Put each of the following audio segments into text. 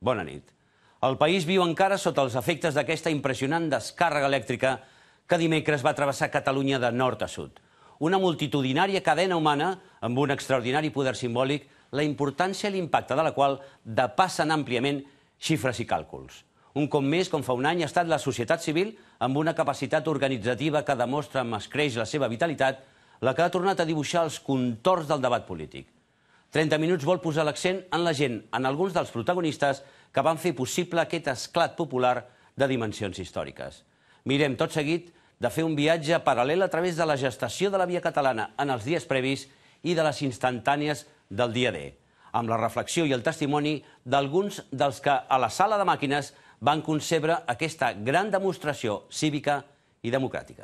Bona nit. El país viu encara sota els efectes d'aquesta impressionant descàrrega elèctrica que dimecres va travessar Catalunya de nord a sud. Una multitudinària cadena humana amb un extraordinari poder simbòlic, la importància i l'impacte de la qual depassen àmpliament xifres i càlculs. Un cop més, com fa un any, ha estat la societat civil amb una capacitat organitzativa que demostra amb escreix la seva vitalitat, la que ha tornat a dibuixar els contorns del debat polític. 30 minuts vol posar l'accent en la gent, en alguns dels protagonistes que van fer possible aquest esclat popular de dimensions històriques. Mirem tot seguit de fer un viatge paral·lel a través de la gestació de la via catalana en els dies previs i de les instantànies del dia D, amb la reflexió i el testimoni d'alguns dels que a la sala de màquines van concebre aquesta gran demostració cívica i democràtica.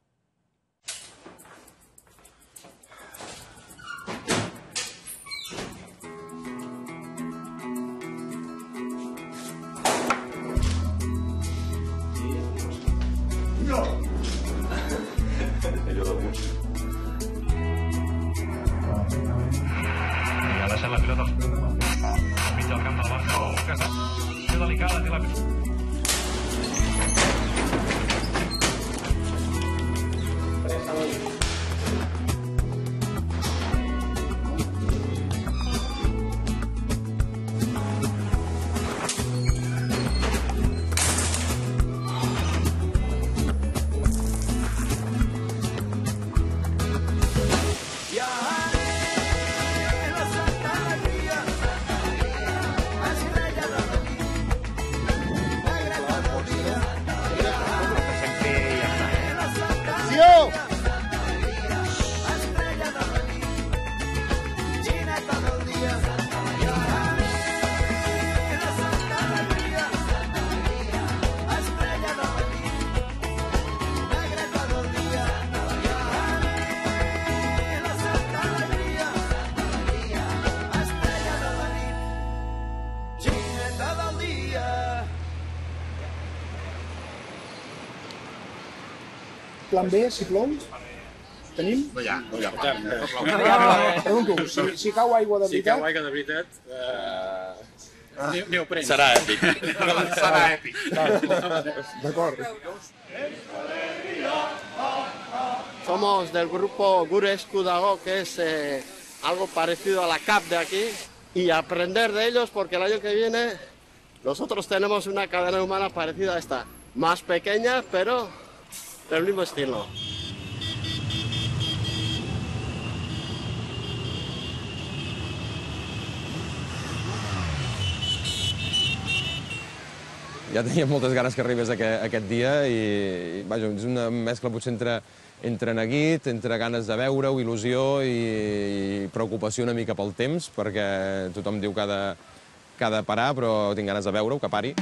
Ha deixat la pilota al mig del camp del Barça. Que delicada té la pilota. Plan B, si plou, tenim? No hi ha. Pregunto, si cau aigua de veritat... Si cau aigua de veritat, neoprens. Serà èpic. Serà èpic. D'acord. Somos del grupo Gure Eskudago, que es algo parecido a la CAP de aquí, y aprender de ellos porque el año que viene nosotros tenemos una cadena humana parecida a esta, más pequeña, pero del mismo estilo. Ja tenia moltes ganes que arribés aquest dia i vaja, és una mescla potser entre neguit, entre ganes de veure-ho, il·lusió i preocupació una mica pel temps, perquè tothom diu que ha de parar, però tinc ganes de veure-ho, que pari.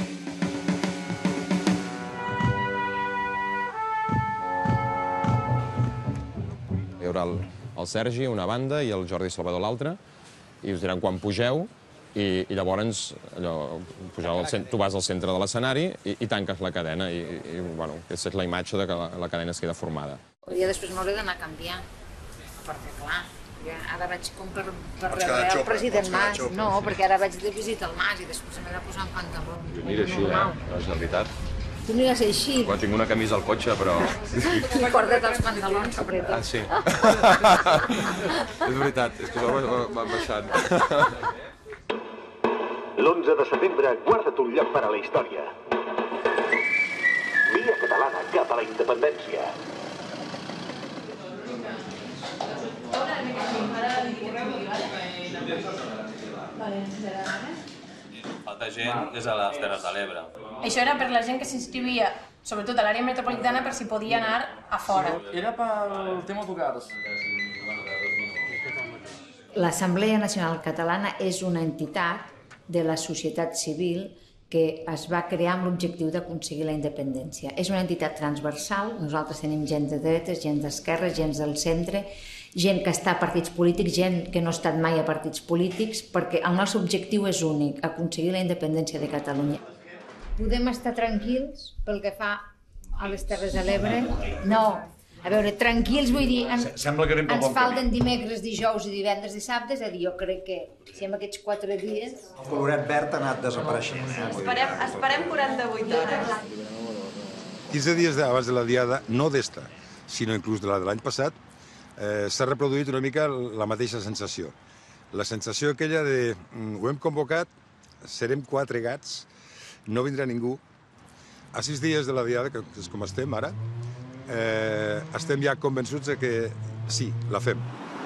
Hi haurà el Sergi a una banda i el Jordi Salvador a l'altra, i us diran quan pugeu, i llavors tu vas al centre de l'escenari i tanques la cadena, i aquesta és la imatge que la cadena es queda formada. I després m'hauré d'anar a canviar, perquè clar, ara vaig com per rebre el president Mas. No, perquè ara vaig de visita al Mas i després m'he de posar en pantaló. Jo aniré així, és la veritat. Tu aniràs així? Quan tinc una camisa al cotxe, però... I guarda't els pantalons, sobretot. Ah, sí. És veritat, és que van baixant. L'11 de setembre, guarda't un lloc per a la història. Via catalana cap a la independència. Falta gent és a les Terres de l'Ebre. Això era per la gent que s'inscrivia, sobretot a l'àrea metropolitana, per si podia anar a fora. Era pel tema autocars. L'Assemblea Nacional Catalana és una entitat de la societat civil que es va crear amb l'objectiu d'aconseguir la independència. És una entitat transversal, nosaltres tenim gent de dretes, gent d'esquerres, gent del centre, gent que està a partits polítics, gent que no ha estat mai a partits polítics, perquè el nostre objectiu és únic, aconseguir la independència de Catalunya. Podem estar tranquils pel que fa a les Terres de l'Ebre? No, A veure, tranquils, vull dir, Sembla que anem pel ens bon falten dimecres, dijous i divendres i dissabtes, és a dir, jo crec que si amb aquests 4 dies... El coloret verd ha anat desapareixent. Esperem 48 hores. 15 dies abans de la diada, no d'esta, sinó inclús de l'any passat, s'ha reproduït una mica la mateixa sensació. La sensació aquella de ho hem convocat, serem 4 gats, no vindrà ningú. A 6 dies de la diada, que és com estem ara, estem ja convençuts que sí, la fem.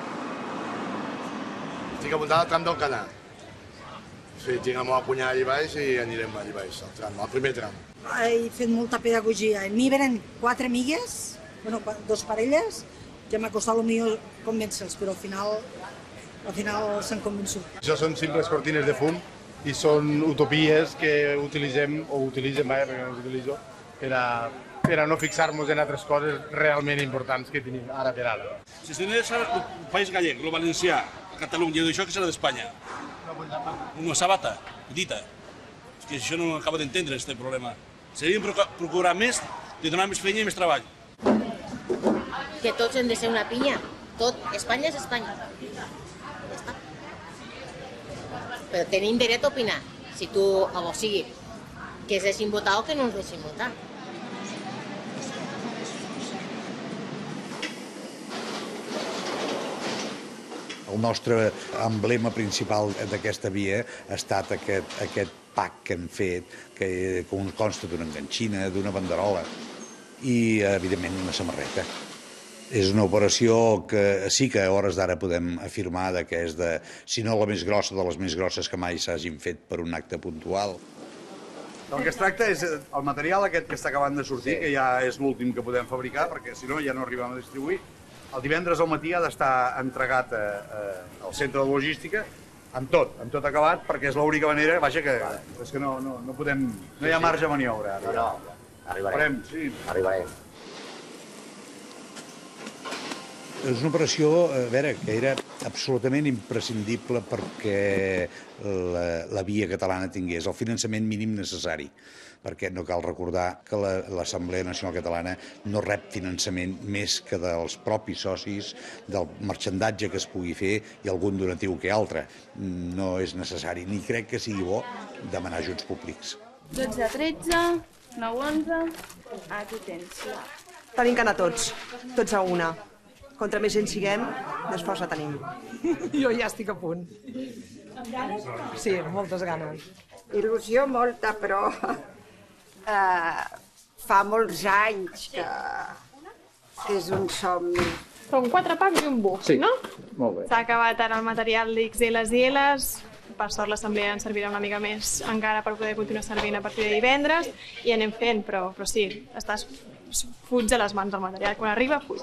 Estic apuntat al tram del Canà. Sí, tinc el meu cunyada allà baix i anirem allà baix, al primer tram. He fet molta pedagogia. A mi venen 4 amigues, bueno, 2 parelles, que m'ha costat potser convèncer-los, però al final s'han convençut. Això són simples cortines de fum i són utopies que utilitzem, o utilitzem, perquè no les utilitzo, per a no fixar-nos en altres coses realment importants que tenim ara per ara. Si s'anés el País Gallec, el valencià, Catalunya, i això que serà d'Espanya? Una sabata, petita. És que això no acaba d'entendre, aquest problema. Seríem procurar més, de donar més feina i més treball. Que tots hem de ser una pinya. Tot, Espanya és Espanya. Ja està. Però tenim dret a opinar. Si tu, o sigui, que es deixin votar o que no ens deixin votar. El nostre emblema principal d'aquesta via ha estat aquest pack que hem fet, que consta d'una enganxina, d'una banderola i, evidentment, una samarreta. És una operació que sí que a hores d'ara podem afirmar que és, si no la més grossa, de les més grosses que mai s'hagin fet per un acte puntual. El que es tracta és el material aquest que està acabant de sortir, que ja és l'últim que podem fabricar, perquè si no ja no arribem a distribuir. El divendres al matí ha d'estar entregat al centre de logística amb tot acabat, perquè és l'única manera, vaja, que és que no podem, no hi ha marge de maniobra. No, arribarem. Arribarem. És una operació, a veure, que era absolutament imprescindible perquè la via catalana tingués el finançament mínim necessari, perquè no cal recordar que l'Assemblea Nacional Catalana no rep finançament més que dels propis socis, del marxandatge que es pugui fer i algun donatiu que altre. No és necessari, ni crec que sigui bo demanar ajuts públics. 12 a 13, 9 a 11, aquí tens. Tenim que anar tots a una. Contra més gent siguem, més força tenim. Jo ja estic a punt. Sí, moltes ganes. Il·lusió molta, però fa molts anys que és un somni. Són 4 packs i un buf, Sí, no? molt bé. S'ha acabat ara el material d'XLs i Ls, per sort l'assemblea ens servirà una mica més encara per poder continuar servint a partir de divendres i anem fent, però sí, estàs fuig a les mans del material, quan arriba fuig.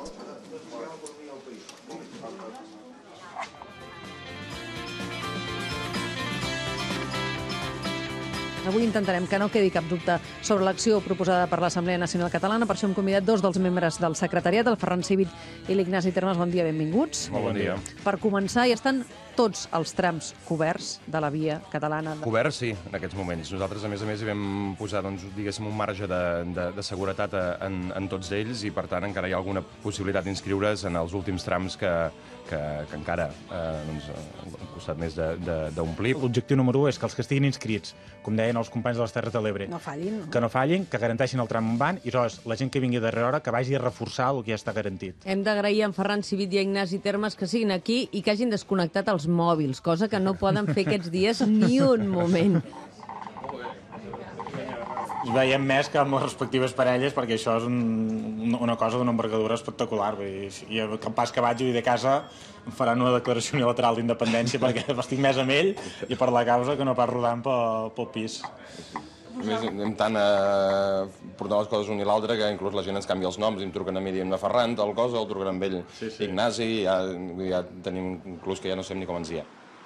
Avui intentarem que no quedi cap dubte sobre l'acció proposada per l'Assemblea Nacional Catalana. Per això hem convidat 2 dels membres del secretariat, el Ferran Civit i l'Ignasi Termes. Bon dia, benvinguts. Molt bon dia. Per començar, ja estan tots els trams coberts de la via catalana. Coberts, sí, en aquests moments. Nosaltres, a més, hi vam posar, diguéssim, un marge de seguretat en tots ells i, per tant, encara hi ha alguna possibilitat d'inscriure's en els últims trams que encara han costat més d'omplir. L'objectiu número 1 és que els que estiguin inscrits, com deien els companys de les Terres de l'Ebre, No fallin. que no fallin, que garanteixin el tram on van, i aleshores la gent que vingui darrere hora que vagi a reforçar el que ja està garantit. Hem d'agrair a en Ferran Civit i a Ignasi Termes que siguin aquí i que hagin desconnectat els mòbils, cosa que no poden fer aquests dies ni un moment. Us veiem més que amb les respectives parelles, perquè això és una cosa d'una envergadura espectacular. I el pas que vaig de casa em faran una declaració unilateral d'independència perquè estic més amb ell i per la causa que no pas rodant pel pis. A més, anem tant a portar les coses un i l'altre que inclús la gent ens canvia els noms. Em truquen a mi dient Ferran, tal cosa, el truquen amb ell Ignasi, ja tenim inclús que ja no sabem ni com ens hi ha.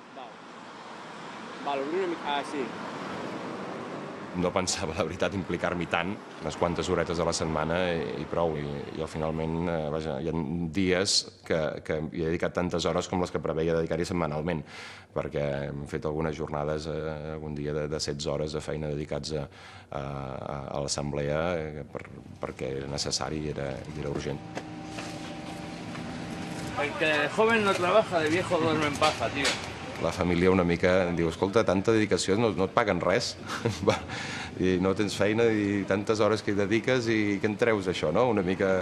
Val, obrim una mica... Ah, sí. No pensava, la veritat, implicar-m'hi tant, unes quantes horetes a la setmana i prou. I finalment, vaja, hi ha dies que hi he dedicat tantes hores com les que preveia dedicar-hi setmanalment, perquè hem fet algunes jornades, algun dia de 16 hores de feina dedicats a l'assemblea perquè era necessari i era urgent. El que de joven no trabaja, de viejo duerme en paja, tío. La família una mica diu, escolta, tanta dedicació, no et paguen res. I no tens feina i tantes hores que hi dediques i què en treus d'això, no? Una mica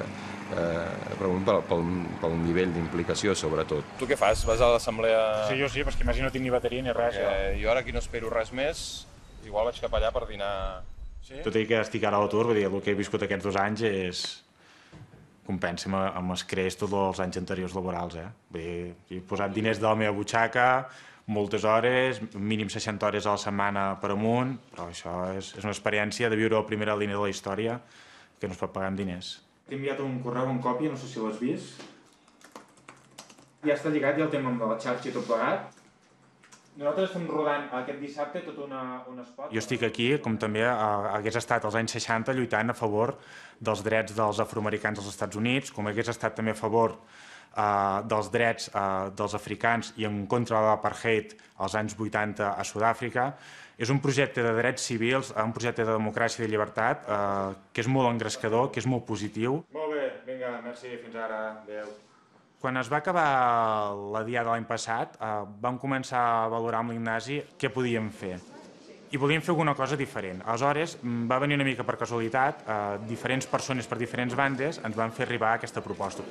pel nivell d'implicació, sobretot. Tu què fas? Vas a l'assemblea... Sí, jo sí, perquè més no tinc ni bateria ni res. Jo ara aquí no espero res més, igual vaig cap allà per dinar... Tot i que estic ara a l'atur, vull dir, el que he viscut aquests 2 anys és... compensa amb els creix tots els anys anteriors laborals, Vull dir, he posat diners de la meva butxaca, moltes hores, mínim 60 hores a la setmana per amunt, però això és una experiència de viure la primera línia de la història que no es pot pagar amb diners. T'he enviat un correu amb còpia, no sé si l'has vist. Ja està lligat, ja el tenim amb la xarxa i tot plegat. Nosaltres estem rodant aquest dissabte tot un espot. Jo estic aquí, com també hagués estat als anys 60, lluitant a favor dels drets dels afroamericans als Estats Units, com hagués estat també a favor dels drets dels africans i en contra de l'apartheid als anys 80 a Sud-àfrica. És un projecte de drets civils, un projecte de democràcia i de llibertat que és molt engrescador, que és molt positiu. Molt bé, vinga, merci, fins ara, adéu. Quan es va acabar la diada l'any passat, vam començar a valorar amb l'Ignasi què podíem fer. I volíem fer alguna cosa diferent. Aleshores, va venir una mica per casualitat, diferents persones per diferents bandes ens van fer arribar aquesta proposta.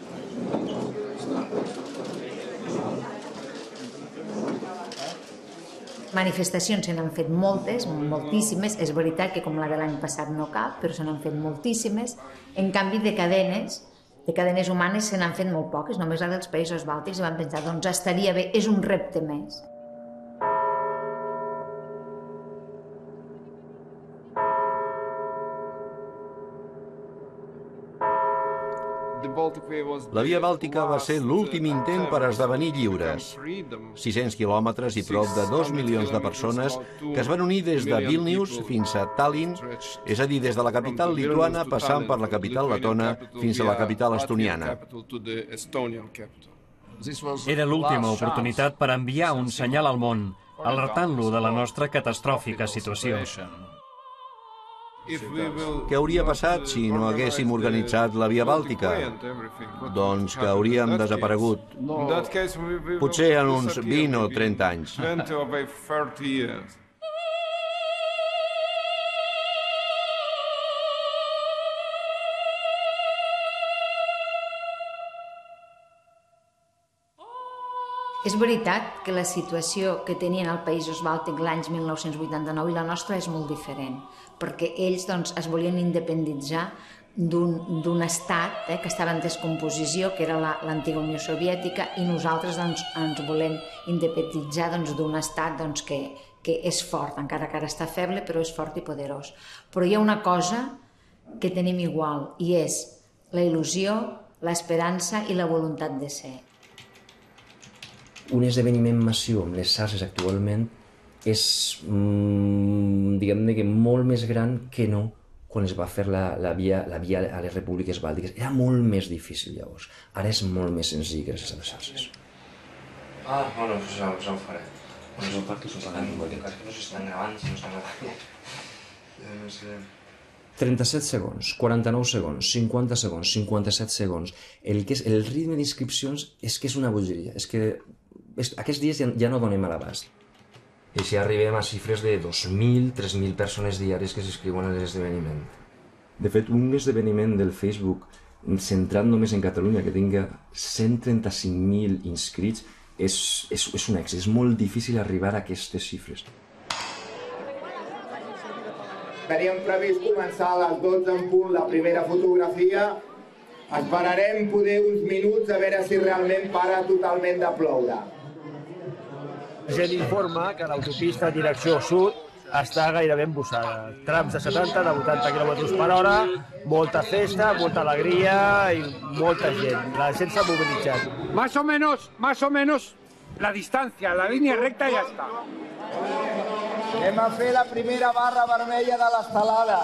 Manifestacions se n'han fet moltes, moltíssimes. És veritat que com la de l'any passat no cap, però se n'han fet moltíssimes. En canvi, de cadenes humanes se n'han fet molt poques, només la dels països bàltics, i van pensar, doncs estaria bé, és un repte més. La Via Bàltica va ser l'últim intent per esdevenir lliures. 600 quilòmetres i prop de 2 milions de persones que es van unir des de Vilnius fins a Tallinn, és a dir, des de la capital lituana passant per la capital letona fins a la capital estoniana. Era l'última oportunitat per enviar un senyal al món, alertant-lo de la nostra catastròfica situació. Què hauria passat si no haguéssim organitzat la Via Bàltica? Doncs que hauríem desaparegut. Potser en uns 20 o 30 anys. És veritat que la situació que tenien als països bàltics l'any 1989 i la nostra és molt diferent, perquè ells es volien independitzar d'un estat que estava en descomposició, que era l'antiga Unió Soviètica, i nosaltres ens volem independitzar d'un estat que és fort, encara que ara està feble, però és fort i poderós. Però hi ha una cosa que tenim igual, i és la il·lusió, l'esperança i la voluntat de ser. Un esdeveniment massiu amb les xarxes actualment és, diguem-ne, molt més gran que no quan es va fer la via a les repúbliques bàltiques. Era molt més difícil llavors. Ara és molt més senzill gràcies a les xarxes. Bueno, pues ja ho faré. No s'estan gravant, si no estan gravant. No sé... 37 segons, 49 segons, 50 segons, 57 segons. El ritme d'inscripcions és que és una bogeria. És que aquests dies ja no donem a l'abast. I si arribem a xifres de 2.000, 3.000 persones diàries que s'inscriuen a l'esdeveniment. De fet, un esdeveniment del Facebook centrat només en Catalunya que tinga 135.000 inscrits és un èxit. És molt difícil arribar a aquestes xifres. Teníem previst començar a les 12 en punt la primera fotografia. Esperarem poder uns minuts a veure si realment para totalment de ploure. La gent informa que l'autopista direcció sud està gairebé embussada. Trams de 70, de 80 km per hora, molta festa, molta alegria i molta gent. La gent s'ha mobilitzat. Más o menos la distancia, la línea recta y ya está. Anem a fer la primera barra vermella de l'estelada.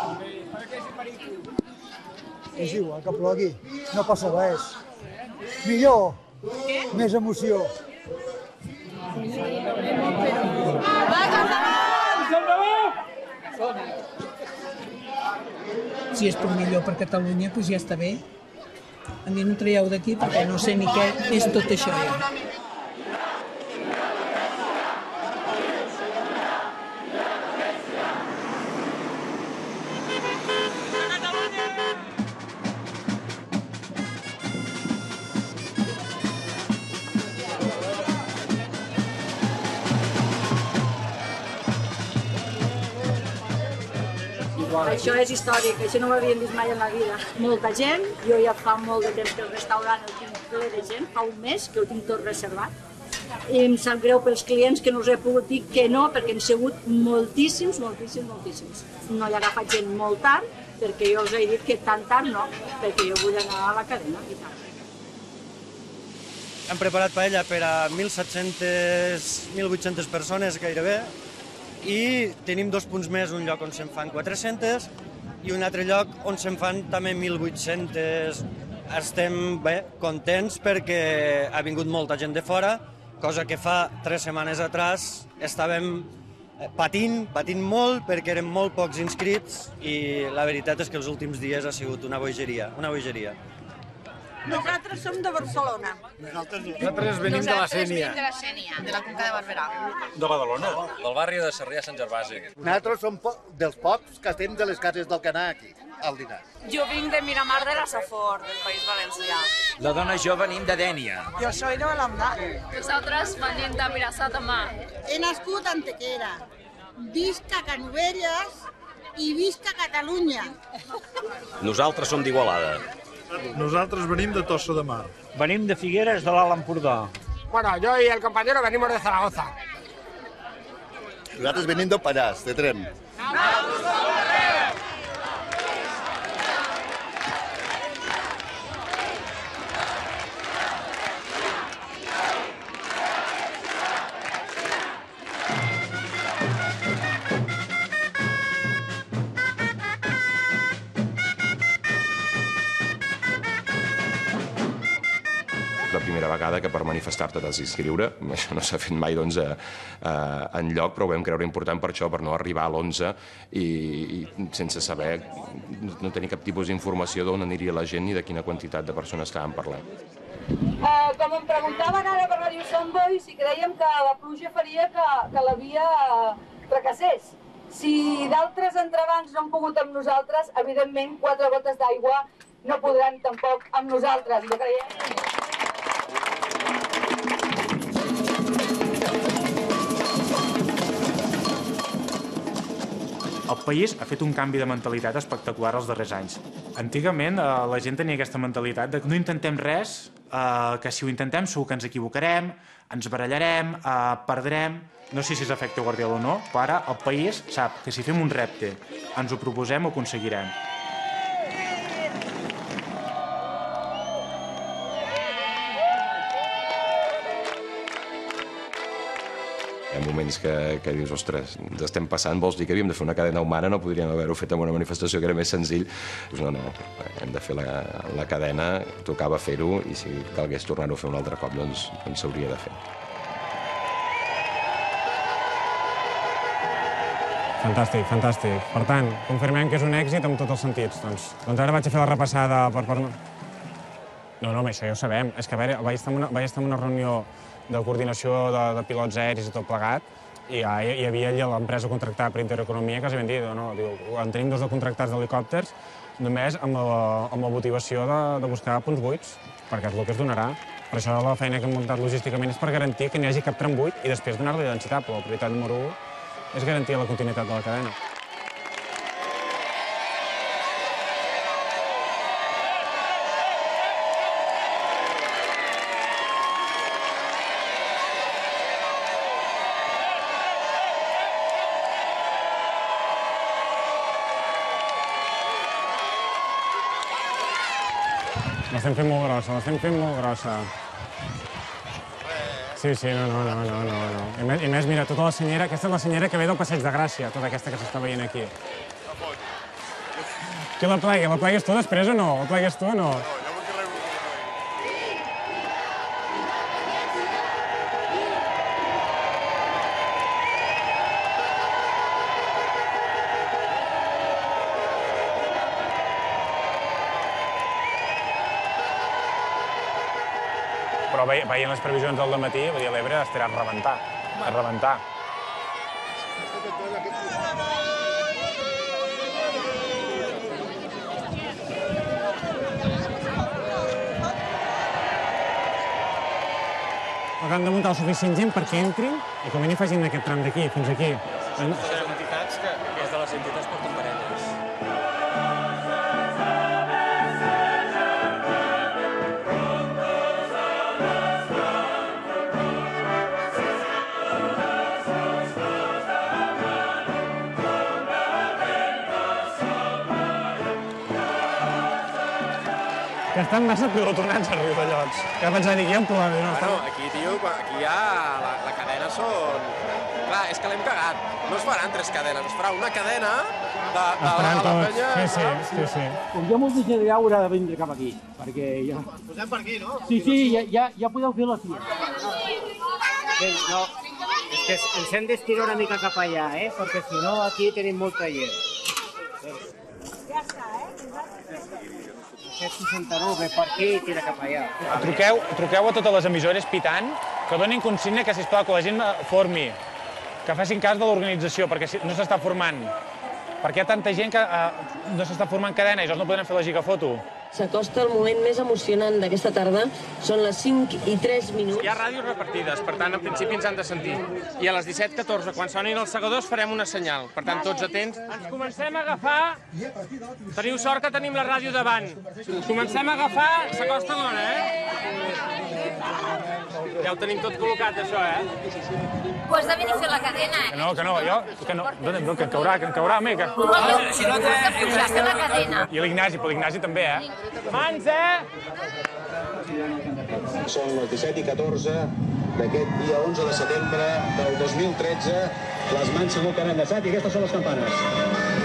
És igual que plogui, no passa res. Millor, més emoció. Si és per millor per Catalunya, doncs ja està bé. A mi no traieu d'aquí perquè no sé ni què és tot això ja. Això és històric, això no ho havíem vist mai en la vida. Molta gent, jo ja fa molt de temps que el restaurant el tinc ple de gent, fa un mes que ho tinc tot reservat. I em sap greu pels clients que no us he pogut dir que no, perquè han sigut moltíssims. No hi ha agafat gent molt tard, perquè jo us he dit que tan tard no, perquè jo vull anar a la cadena i tal. Hem preparat paella per a 1.800 persones gairebé, i tenim 2 punts més, un lloc on se'n fan 400 i un altre lloc on se'n fan també 1.800. Estem contents perquè ha vingut molta gent de fora, cosa que fa 3 setmanes atrás estàvem patint molt perquè eren molt pocs inscrits i la veritat és que els últims dies ha sigut una bogeria. Nosaltres som de Barcelona. Nosaltres venim de la Sénia. de la Sénia, de la Conca de Barberà. De Badalona. Del barri de Sarrià Sant Gervasi. Nosaltres som dels pocs que estem de les cases del Canà aquí, al dinar. Jo vinc de Miramar de la Safor, del País Valencià. La dona jo venim de Dénia. Jo soy de Balamdà. Nosaltres venim de Mirassà de Mar. He nascut a Antequera. Visca Canovelles i visca Catalunya. Nosaltres som d'Igualada. Nosaltres venim de Tossa de Mar. Venim de Figueres, de l'Alt Empordà. Bueno, yo y el compañero venimos de Zaragoza. Nosaltres venim del Pallars, de Trem. La primera vegada que per manifestar-te t'has d'inscriure. Això no s'ha fet mai enlloc, però ho vam creure important per això, per no arribar a l'11 i sense saber, no tenir cap tipus d'informació d'on aniria la gent ni de quina quantitat de persones estàvem parlant. Com em preguntaven ara per Radio Samboy si creiem que la pluja faria que la via fracassés. Si d'altres entrebancs no han pogut amb nosaltres, evidentment 4 gotes d'aigua no podran tampoc amb nosaltres. I ho creiem. El país ha fet un canvi de mentalitat espectacular els darrers anys. Antigament la gent tenia aquesta mentalitat de que no intentem res, que si ho intentem segur que ens equivocarem, ens barallarem, perdrem... No sé si és efecte Guardiola o no, però ara el país sap que si fem un repte, ens ho proposem, ho aconseguirem. Hi ha moments que dius, ostres, ens estem passant, vols dir que havíem de fer una cadena humana, no podríem haver-ho fet amb una manifestació que era més senzill. Dius, no, hem de fer la cadena, tocava fer-ho, i si calgués tornar-ho a fer un altre cop, doncs s'hauria de fer. Fantàstic, fantàstic. Per tant, confirmem que és un èxit en tots els sentits. Doncs ara vaig a fer la repassada per... No, això ja ho sabem. És que, a veure, vaig estar en una reunió de coordinació de pilots aeris i tot plegat, i hi havia l'empresa contractada per Intereconomia que els havien dit, en tenim 2 de contractats d'helicòpters, només amb la motivació de buscar punts buits, perquè és el que es donarà. Per això la feina que hem muntat logísticament és per garantir que no hi hagi cap tram buit i després donar-li densitat, però la prioritat número 1 és garantir la continuïtat de la cadena. L'estem fent molt grossa, Sí, no. I més, mira, tota la senyera, aquesta és la senyera que ve del Passeig de Gràcia, tota aquesta que s'està veient aquí. Qui la plegui? La plegues tu després o no? La plegues tu o no? això veient les previsions del dematí, vull dir, l'Ebre estarà a rebentar. A rebentar. Però han de muntar el suficient gent perquè entrin i com a mínim facin aquest tram d'aquí, fins aquí. Són entitats que és de les entitats porten parelles. Que estan massa pilotonats a Riudellots. Que pensant, aquí hi ha un problema. Bueno, aquí, tio, aquí hi ha... La cadena són... Clar, és que l'hem cagat. No es faran 3 cadenes, es farà una cadena de la penya... Sí. Com jo molt deixaré haurà de vindre cap aquí, perquè ja... Ens posem per aquí, no? Sí, ja podeu fer la fila. No, és que ens hem d'estirar una mica cap allà, perquè si no aquí tenim molta gent. Ja està, Aquest 69 ve per aquí i tira cap allà. Truqueu a totes les emissores pitant que donin consigna que, sisplau, que la gent formi, que facin cas de l'organització, perquè no s'està formant. Perquè hi ha tanta gent que no s'està formant cadena i ells no podran fer la gigafoto. S'acosta el moment més emocionant d'aquesta tarda. Són les 5:03. Hi ha ràdios repartides, per tant, en principi ens han de sentir. I a les 17:14, quan sonin els segadors, farem una senyal. Per tant, tots atents. Ens comencem a agafar... Teniu sort que tenim la ràdio davant. Comencem a agafar... S'acosta l'hora, Ja ho tenim tot col·locat, això, Ho has de venir a fer la cadena, Que no, que en caurà, home, que... Si no té la cadena. I l'Ignasi també, Mans, Són les 17:14 d'aquest dia 11 de setembre del 2013. Les mans segur que han enllaçat i aquestes són les campanes.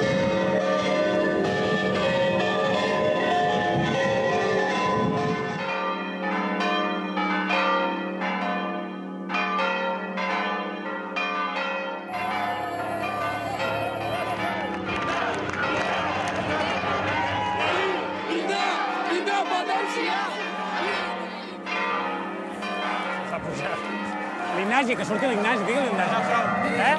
L'Ignasi, que surti l'Ignasi, digue l'Ignasi.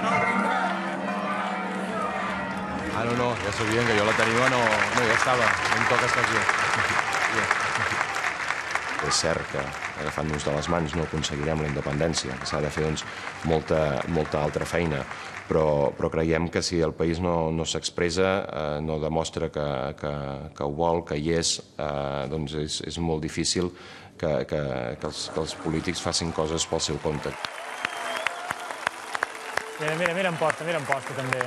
No, ja sabien que jo la tenia, no hi estava. No em toca estar aquí. És cert que agafant-nos de les mans no aconseguirem la independència, que s'ha de fer molta altra feina, però creiem que si el país no s'expressa, no demostra que ho vol, que hi és, doncs és molt difícil que els polítics facin coses pel seu compte. Mira Amposta, també.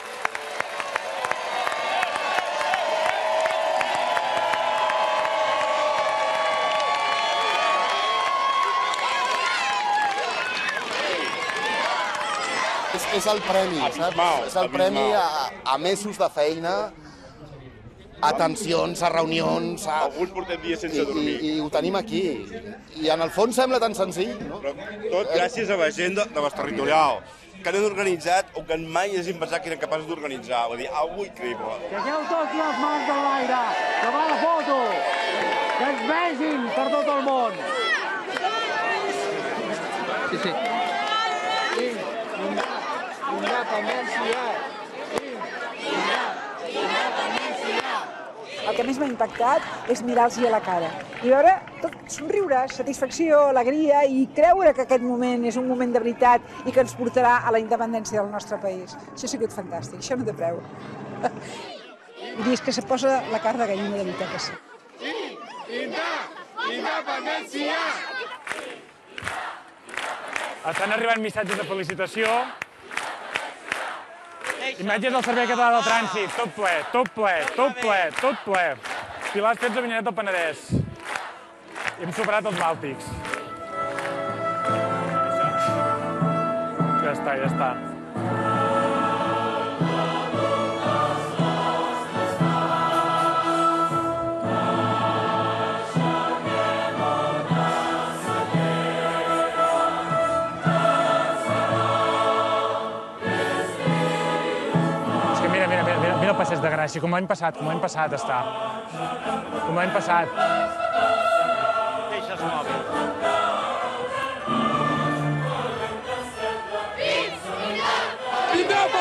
És el premi, saps? És el premi a mesos de feina, a tensions, a reunions... Alguns portem dies sense dormir. I ho tenim aquí. I en el fons sembla tan senzill, no? Però tot gràcies a la gent de les territorial, que han organitzat o que mai hagin pensat que eren capaços d'organitzar. Vull dir, algo increïble. Que hagueu tots les mans en l'aire, que va la foto, que ens vegin per tot el món. Sí. Independència! El que més m'ha impactat és mirar-los a la cara i veure tot somriure, satisfacció, alegria i creure que aquest moment és un moment de veritat i que ens portarà a la independència del nostre país. Això ha sigut fantàstic, això no té preu. I dir que se posa la carn de gallina de veritat que sí. Independència! Estan arribant missatges de felicitació. Imatges del Servei Català del Trànsit, tot ple. Pilars fets a Avinyonet del Penedès. I hem superat els Bàltics. Ja està. Mira el passeig de Gràcia, com l'any passat està. Com l'any passat. Deixa'ls mòbil.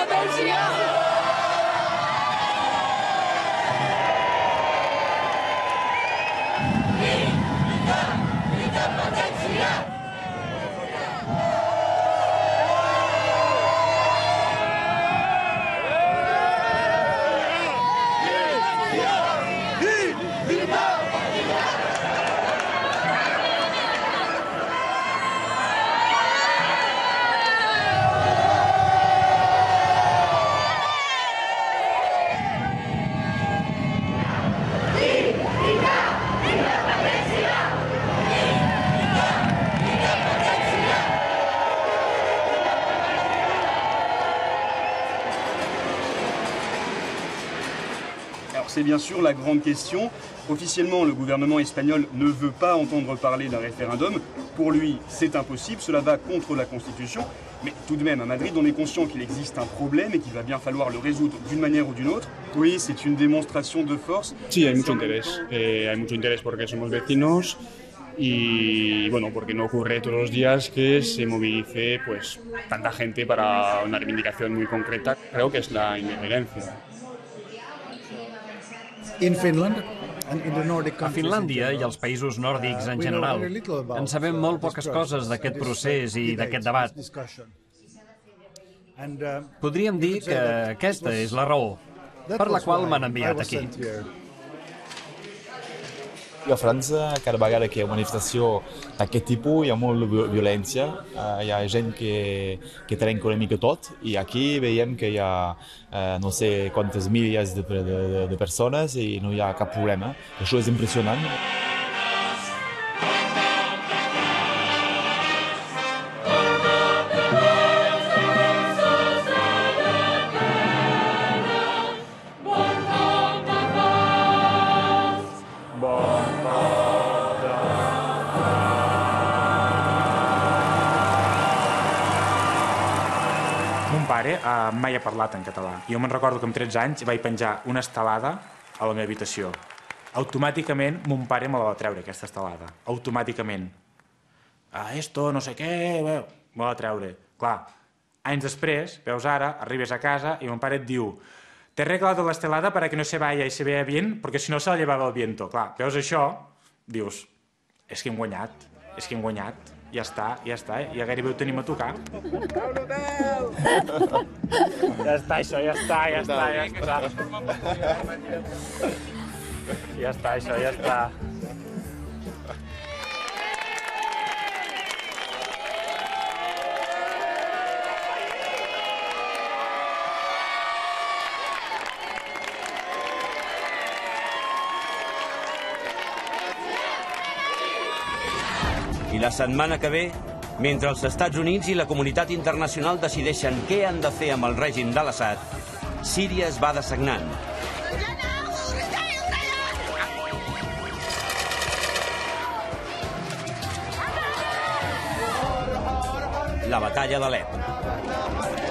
C'est bien sûr la grande question. Officiellement, le gouvernement espagnol ne veut pas entendre parler d'un référendum. Pour lui, c'est impossible, cela va contre la Constitution. Mais tout de même, à Madrid, on est conscient qu'il existe un problème et qu'il va bien falloir le résoudre d'une manière ou d'une autre. Oui, c'est une démonstration de force. Sí, hay mucho interés porque somos vecinos y bueno, porque no ocurre todos los días que se movilice pues tanta gente para una reivindicación muy concreta. Creo que es la independencia. A Finlàndia i als països nòrdics en general en sabem molt poques coses d'aquest procés i d'aquest debat. Podríem dir que aquesta és la raó per la qual m'han enviat aquí. A França, cada vegada que hi ha una manifestació d'aquest tipus hi ha molta violència, hi ha gent que trenca una mica tot i aquí veiem que hi ha no sé quantes milers de persones i no hi ha cap problema. Això és impressionant. Mai ha parlat en català. Jo me'n recordo que amb 13 anys vaig penjar una estelada a la meva habitació. Automàticament mon pare me la va treure, aquesta estelada. Automàticament. Esto, no sé què... Me la va treure. Clar, anys després, veus ara, arribes a casa i mon pare et diu «Te he regalado la estelada para que no se vaya y se vea bien, porque si no se la llevaba el viento». Clar, veus això, dius «És que hem guanyat, és que hem guanyat». Ja està, ja gairebé ho tenim a tocar. Ja està, això, ja està. Ja està, això, ja està. I la setmana que ve, mentre els Estats Units i la comunitat internacional decideixen què han de fer amb el règim de l'Assad, Síria es va dessagnant. La batalla d'Alep.